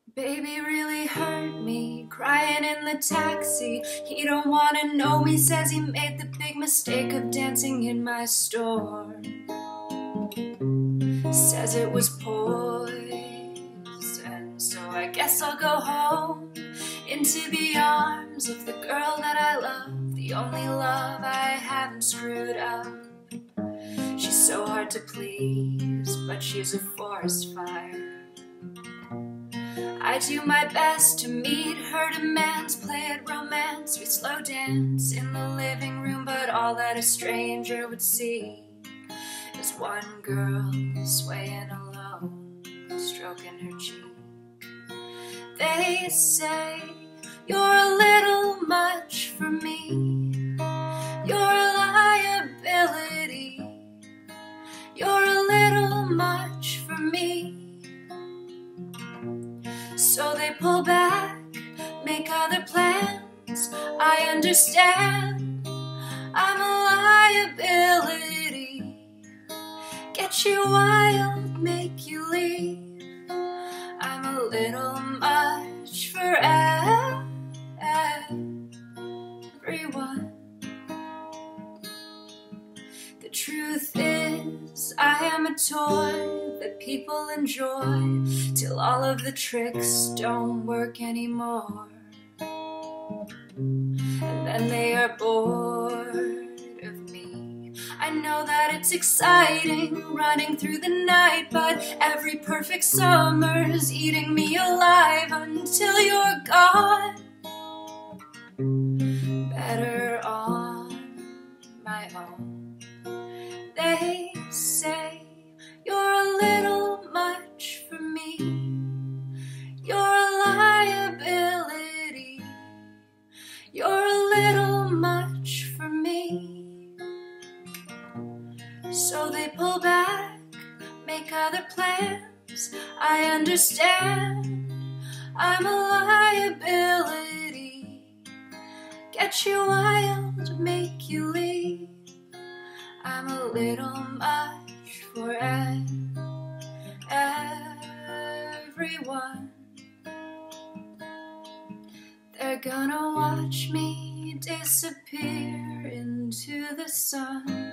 Baby really hurt me, crying in the taxi. He don't wanna know me, says he made the big mistake of dancing in my store. Says it was poison, so I guess I'll go home, into the arms of the girl that I love, the only love I haven't screwed up. She's so hard to please, but she's a forest fire. I do my best to meet her demands, play at romance, we slow dance in the living room, but all that a stranger would see is one girl swaying alone, stroking her cheek. They say you're a little much for me, you're a liability, you're a little much for me. So they pull back, make other plans. I understand, I'm a liability. Get you wild, make you leave. I'm a little much for everyone. The truth is, I am a toy that people enjoy till all of the tricks don't work anymore. And then they are bored of me. I know that it's exciting running through the night, but every perfect summer's eating me alive until you're gone. Better on my own. They say you're a little much for me, you're a liability, you're a little much for me. So they pull back, make other plans. I understand, I'm a liability. Get you wild, make you leave. I'm a little much for everyone. They're gonna watch me disappear into the sun.